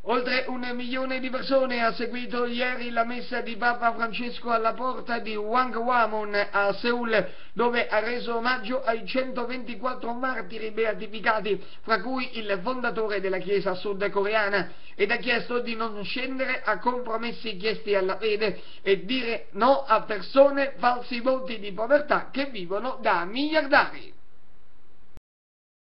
Oltre 1 milione di persone ha seguito ieri la messa di Papa Francesco alla porta di Wangwamon a Seul, dove ha reso omaggio ai 124 martiri beatificati, fra cui il fondatore della Chiesa sudcoreana, ed ha chiesto di non scendere a compromessi chiesti alla fede e dire no a persone falsi voti di povertà che vivono da miliardari.